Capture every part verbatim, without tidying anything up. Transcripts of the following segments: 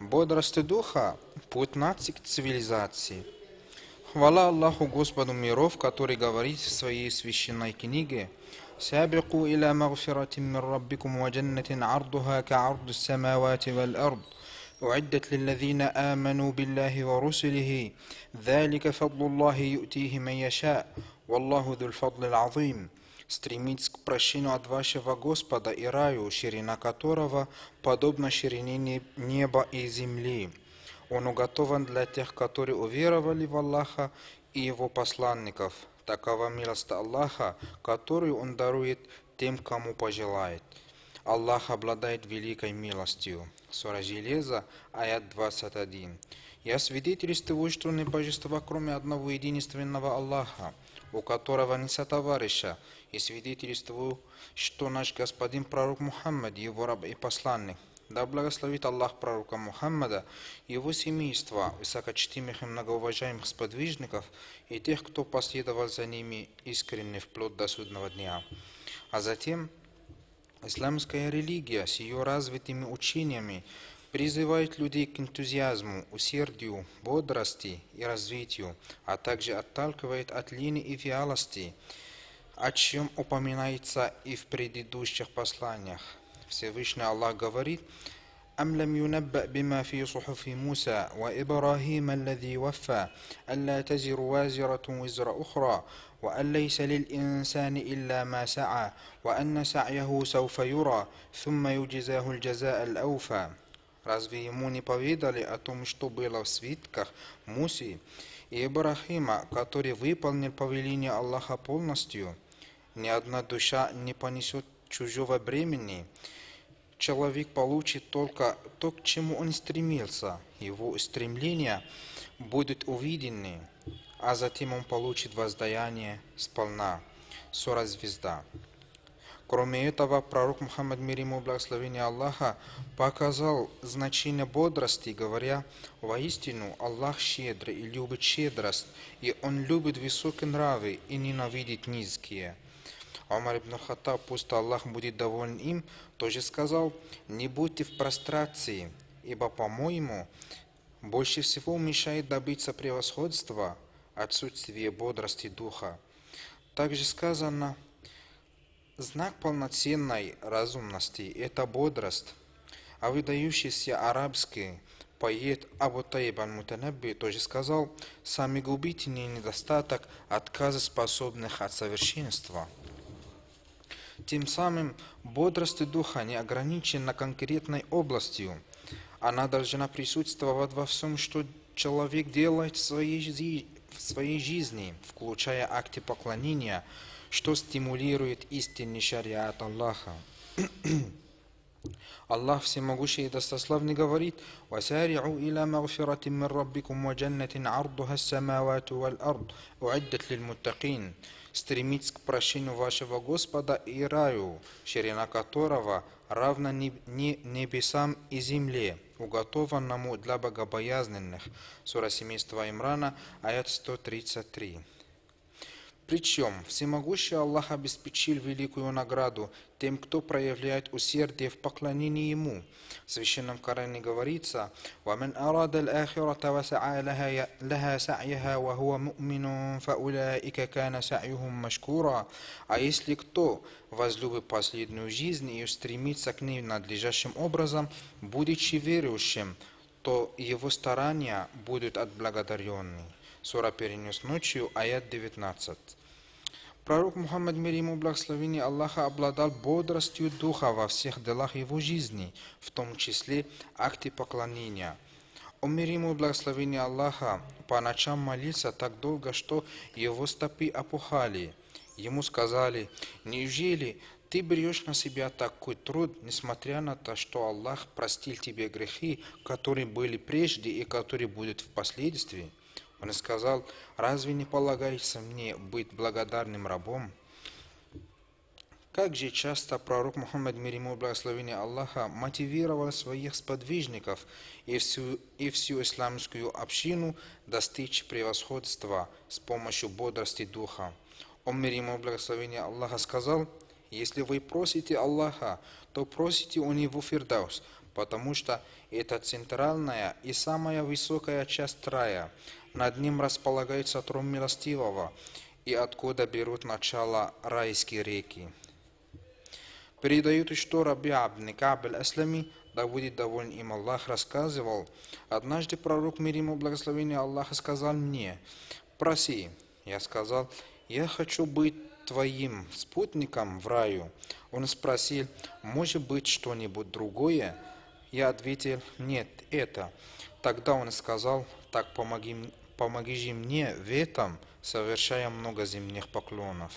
Бодрость духа – путь наций к цивилизации. Хвала Аллаху Господу миров, который говорит в своей священной книге: «Сабику иля магфиратим мир раббикум ва джаннатин ардуха ка арду самавати вал ард, уиддат лиллазина аману биллахи ва русулихи, залика фадлуллахи ю'тихи ман яша, валлаху зул фадлил азим». Стремитесь к прощению от вашего Господа и раю, ширина которого подобна ширине неба и земли. Он уготован для тех, которые уверовали в Аллаха и Его посланников. Такова милость Аллаха, которую Он дарует тем, кому пожелает. Аллах обладает великой милостью. Сура Железа, аят двадцать один. Я свидетельствую, что нет божества, кроме одного единственного Аллаха, у которого нет сотоварища, и свидетельствую, что наш господин пророк Мухаммад, его раб и посланник. Да благословит Аллах пророка Мухаммада, его семейство, высокочтимых и многоуважаемых сподвижников и тех, кто последовал за ними искренне вплоть до судного дня. А затем исламская религия с ее развитыми учениями призывает людей к энтузиазму, усердию, бодрости и развитию, а также отталкивает от лени и вялости, о чем упоминается и в предыдущих посланиях. Всевышний Аллах говорит: «Ам лам юнабба бима фи сухуфи Муса ва Ибрахима алладhi ваффа, алла тазиру вазиратун визра ухра, ва ан лейса лил инсани илля ма са'a, ва анна сa'яху сауфа юра, thumма юджизаху аль-джаза'a аль-ауфа». Разве ему не поведали о том, что было в свитках Мусы и Ибрахима, который выполнил повеление Аллаха полностью? Ни одна душа не понесет чужого бремени. Человек получит только то, к чему он стремился. Его стремления будут увидены, а затем он получит воздаяние сполна. Сура Звезда. Кроме этого, пророк Мухаммад, мир ему благословение Аллаха, показал значение бодрости, говоря: «Воистину, Аллах щедрый и любит щедрость, и Он любит высокие нравы и ненавидит низкие». Умар ибн Хаттаб, пусть Аллах будет доволен им, тоже сказал: «Не будьте в прострации, ибо, по-моему, больше всего мешает добиться превосходства отсутствие бодрости духа». Также сказано: знак полноценной разумности – это бодрость. А выдающийся арабский поэт Абу Таиб аль-Мутанабби тоже сказал: самый губительный недостаток – отказа способных от совершенства. Тем самым бодрость духа не ограничена конкретной областью. Она должна присутствовать во всем, что человек делает в своей, в своей жизни, включая акты поклонения, что стимулирует истинный шариат Аллаха. Аллах Всемогущий и Достославный говорит: «Васари'у иля магфиратим мир раббикум ва джаннатин ардуха ас-самавату вал ард, уиддат лил муттакин». Стремитесь к прощению вашего Господа и раю, ширина которого равна небесам и земле, уготованному для богобоязненных. Сура семейства Имрана, аят сто тридцать три. Причем Всемогущий Аллах обеспечил великую награду тем, кто проявляет усердие в поклонении Ему. В Священном Коране говорится: «Ваман арада аль-ахирата ва са'а лаха сa'яха ва хуа му'минун фа улаика кана сa'юхум машкура». А если кто возлюбит последнюю жизнь и устремится к ней надлежащим образом, будучи верующим, то его старания будут отблагодарены. Сура «Перенес ночью», аят девятнадцать. Пророк Мухаммад, мир ему благословение Аллаха, обладал бодростью духа во всех делах его жизни, в том числе акты поклонения. Он, мир ему благословение Аллаха, по ночам молился так долго, что его стопы опухали. Ему сказали: «Неужели ты берешь на себя такой труд, несмотря на то, что Аллах простил тебе грехи, которые были прежде и которые будут впоследствии?» Он сказал: «Разве не полагается мне быть благодарным рабом?» Как же часто пророк Мухаммад, мир ему благословение Аллаха, мотивировал своих сподвижников и всю, и всю исламскую общину достичь превосходства с помощью бодрости духа. Он, мир ему благословение Аллаха, сказал: «Если вы просите Аллаха, то просите у Него фирдаус, потому что это центральная и самая высокая часть рая. Над ним располагается трон милостивого, и откуда берут начало райские реки. Передают, что Раби ибн Кааб аль-Аслами, да будет доволен им Аллах, рассказывал: однажды пророк, мир ему благословение Аллаха, сказал мне: проси. Я сказал: я хочу быть твоим спутником в раю. Он спросил: может быть что-нибудь другое? Я ответил: нет, это. Тогда он сказал: так помоги, помоги же мне в этом, совершая много земных поклонов.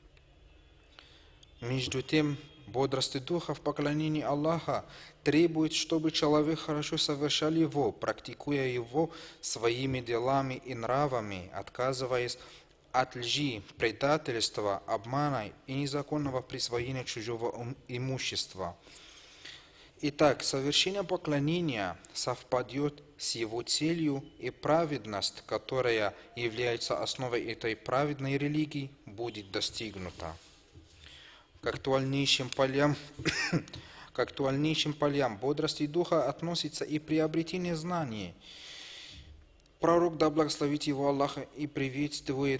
Между тем, бодрость духа в поклонении Аллаха требует, чтобы человек хорошо совершал его, практикуя его своими делами и нравами, отказываясь от лжи, предательства, обмана и незаконного присвоения чужого имущества. Итак, совершение поклонения совпадет с его целью, и праведность, которая является основой этой праведной религии, будет достигнута. К актуальнейшим полям, к актуальнейшим полям бодрости духа относится и приобретение знаний. Пророк, да благословит его Аллаха и приветствует,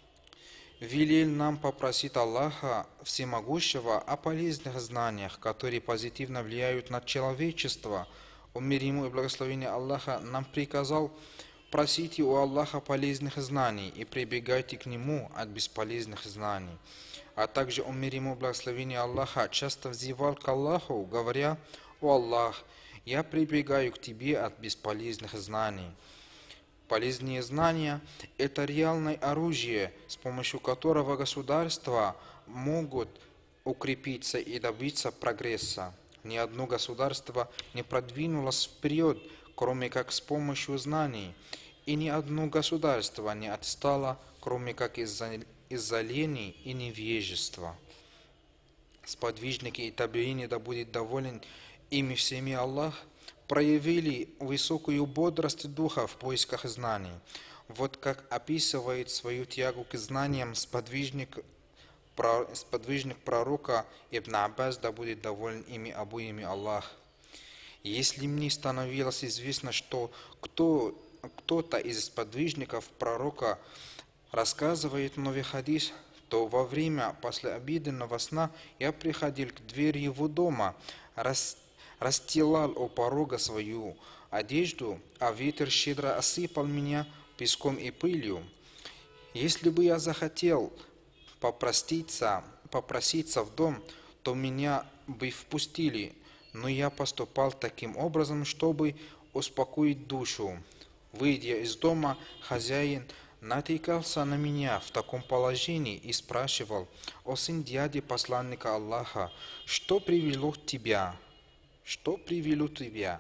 велел нам попросить Аллаха Всемогущего о полезных знаниях, которые позитивно влияют на человечество. Он, мир ему и благословение Аллаха, нам приказал: просите у Аллаха полезных знаний и прибегайте к Нему от бесполезных знаний. А также он, мир ему и благословение Аллаха, часто взывал к Аллаху, говоря: о Аллах, я прибегаю к Тебе от бесполезных знаний. Полезные знания – это реальное оружие, с помощью которого государства могут укрепиться и добиться прогресса. Ни одно государство не продвинулось вперед, кроме как с помощью знаний, и ни одно государство не отстало, кроме как из-за из-за лени и невежества. Сподвижники и табиини, да будет доволен ими всеми Аллах, проявили высокую бодрость духа в поисках знаний. Вот как описывает свою тягу к знаниям сподвижник, сподвижник пророка Ибн Аббас, да будет доволен ими обоими Аллах. Если мне становилось известно, что кто, кто-то из сподвижников пророка рассказывает новый хадис, то во время послеобеденного сна я приходил к двери его дома, рас, расстилал у порога свою одежду, а ветер щедро осыпал меня песком и пылью. Если бы я захотел попроситься, попроситься в дом, то меня бы впустили, но я поступал таким образом, чтобы успокоить душу. Выйдя из дома, хозяин натыкался на меня в таком положении и спрашивал: «О сын дяди посланника Аллаха, что привело тебя? Что привело тебя?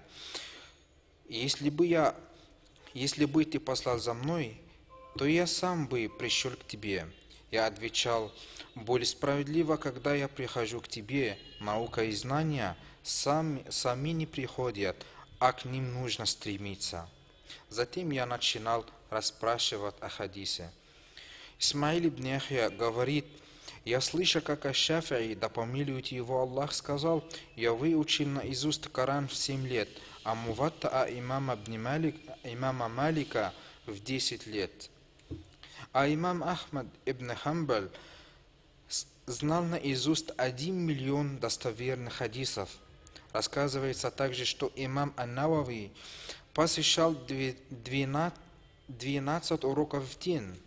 Если бы я, если бы ты послал за мной, то я сам бы пришел к тебе». Я отвечал: «Более справедливо, когда я прихожу к тебе, наука и знания сами, сами не приходят, а к ним нужно стремиться». Затем я начинал расспрашивать о хадисе. Исмаил ибн Яхья говорит: я слышал, как Аш-Шафи'и, да помилует его Аллах, сказал: я выучил наизусть Коран в семь лет, а Муватта'a имама ибн Малик, имама Малика в десять лет. А имам Ахмад ибн Хамбаль знал наизусть один миллион достоверных хадисов. Рассказывается также, что имам Ан-Навави посещал двенадцать уроков в день.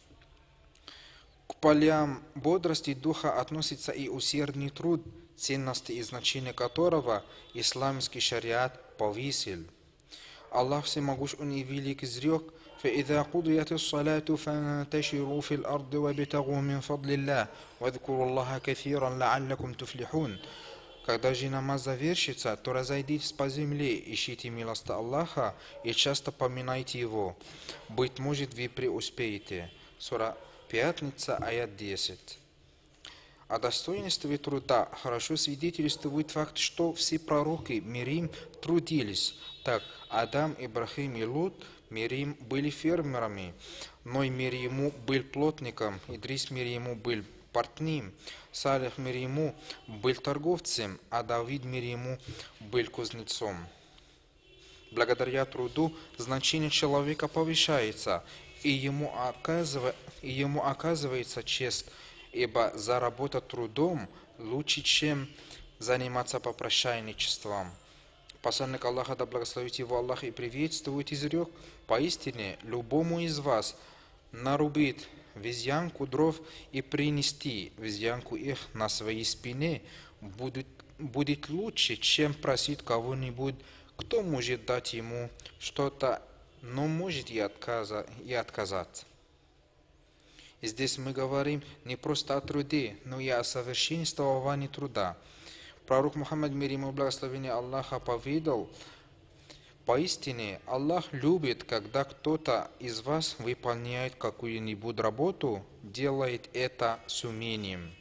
К полям бодрости духа относится и усердный труд, ценности и значения которого исламский шариат повысил. Аллах Всемогущ, Он и велик, изрек: فإذا قضيت الصلاة فانتشروا في الأرض وابتغوا من فضل الله واذكروا الله كثيرا لعلكم تفلحون. Когда же намаз завершится, то разойдитесь по земле, ищите милости Аллаха и часто поминайте Его. Быть может, вы преуспеете. Сура Пятница, аят десять. О достоинстве труда хорошо свидетельствует факт, что все пророки, мир им, трудились. Так, Адам, Ибрахим и Лут, мир им, были фермерами, Ной, мир ему, был плотником, Идрис, мир ему, был портным, Салих мир ему был торговцем, а Давид мир ему был кузнецом. Благодаря труду значение человека повышается, и ему, оказыв... и ему оказывается честь, ибо заработать трудом лучше, чем заниматься попрошайничеством. Посланник Аллаха, да благословит его Аллах и приветствует, изрек: поистине любому из вас нарубит везянку дров и принести везянку их на своей спине будет, будет лучше, чем просить кого-нибудь, кто может дать ему что-то, но может и, отказа, и отказаться. И здесь мы говорим не просто о труде, но и о совершенствовании труда. Пророк Мухаммад, мир ему благословение Аллаха, поведал: поистине Аллах любит, когда кто-то из вас выполняет какую-нибудь работу, делает это с умением.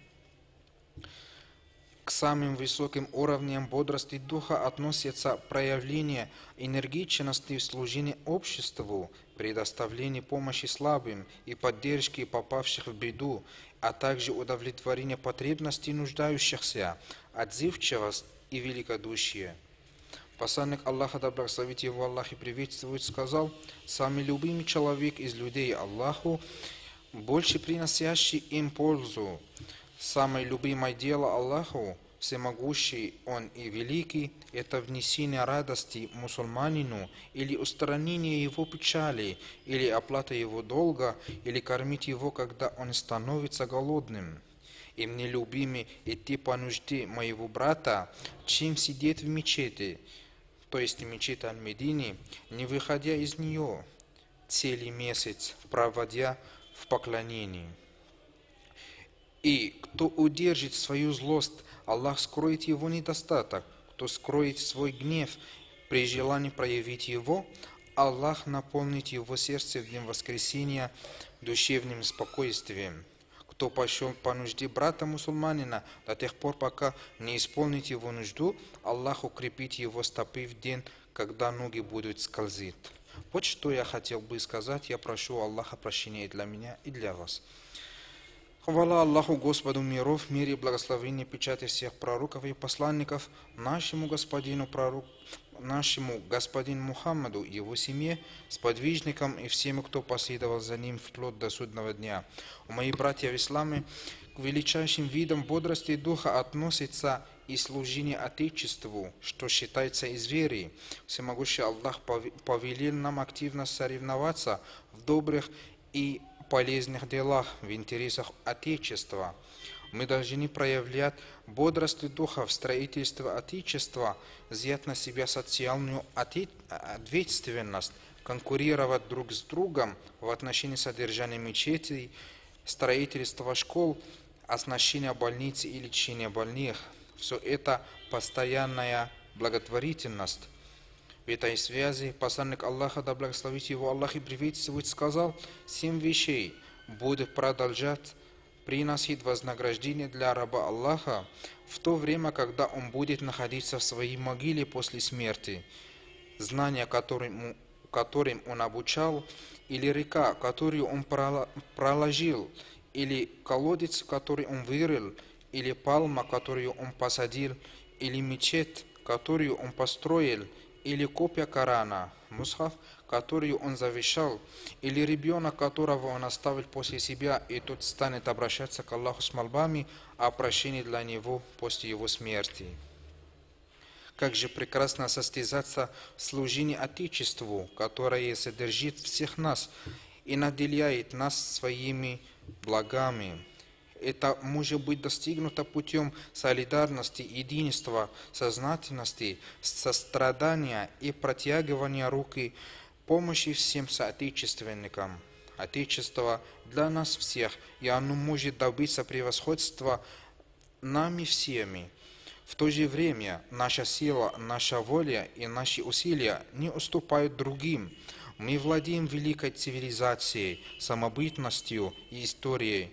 К самым высоким уровням бодрости духа относятся проявление энергичности в служении обществу, предоставление помощи слабым и поддержки попавших в беду, а также удовлетворение потребностей нуждающихся, отзывчивость и великодушие. Посланник Аллаха, да благословит его Аллах и приветствует, сказал: самый любимый человек из людей Аллаху, больше приносящий им пользу. Самое любимое дело Аллаху, всемогущий Он и великий, это внесение радости мусульманину или устранение его печали, или оплата его долга, или кормить его, когда он становится голодным. И мне любимый идти по нужде моего брата, чем сидеть в мечети, то есть мечеть Аль-Медини, не выходя из нее целый месяц, проводя в поклонении. И кто удержит свою злость, Аллах скроет его недостаток. Кто скроет свой гнев при желании проявить его, Аллах наполнит его сердце в день воскресения душевным спокойствием. Кто пошел по нужде брата мусульманина до тех пор, пока не исполнит его нужду, Аллах укрепит его стопы в день, когда ноги будут скользить. Вот что я хотел бы сказать. Я прошу Аллаха прощения и для меня, и для вас. Хвала Аллаху, Господу миров, мир и благословение печати всех пророков и посланников, нашему господину пророк, нашему господину Мухаммаду, его семье, сподвижникам и всем, кто последовал за ним вплоть до судного дня. У мои братья в исламе, к величайшим видам бодрости духа относится и служение Отечеству, что считается из веры. Всемогущий Аллах повелел нам активно соревноваться в добрых и полезных делах в интересах Отечества. Мы должны проявлять бодрость духа в строительстве Отечества, взять на себя социальную ответственность, конкурировать друг с другом в отношении содержания мечетей, строительства школ, оснащения больниц и лечения больных. Все это постоянная благотворительность. В этой связи посланник Аллаха, да благословит его Аллах и приветствует, сказал: семь вещей будет продолжать приносить вознаграждение для раба Аллаха в то время, когда он будет находиться в своей могиле после смерти. Знания, которым, которым он обучал, или река, которую он проложил, или колодец, который он вырыл, или пальма, которую он посадил, или мечеть, которую он построил, или копия Корана, мусхаф, которую он завещал, или ребенок, которого он оставил после себя, и тот станет обращаться к Аллаху с мольбами о прощении для него после его смерти. Как же прекрасно состязаться в служении Отечеству, которое содержит всех нас и наделяет нас своими благами. Это может быть достигнуто путем солидарности, единства, сознательности, сострадания и протягивания руки помощи всем соотечественникам. Отечество для нас всех, и оно может добиться превосходства нами всеми. В то же время наша сила, наша воля и наши усилия не уступают другим. Мы владеем великой цивилизацией, самобытностью и историей.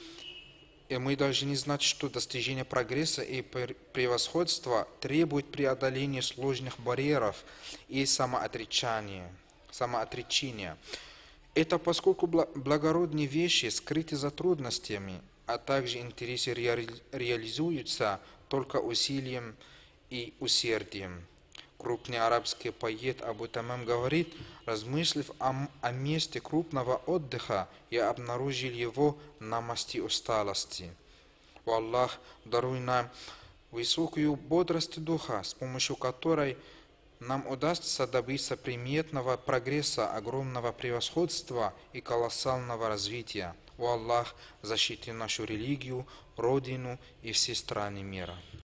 И мы должны знать, что достижение прогресса и превосходства требует преодоления сложных барьеров и самоотречания. самоотречения. Это поскольку благородные вещи скрыты за трудностями, а также интересы реали- реализуются только усилием и усердием. Крупный арабский поэт Абу Тамам говорит: размыслив о, м- о месте крупного отдыха, я обнаружил его на мосте усталости. О Аллах, даруй нам высокую бодрость духа, с помощью которой нам удастся добиться приметного прогресса, огромного превосходства и колоссального развития. О Аллах, защити нашу религию, родину и все страны мира.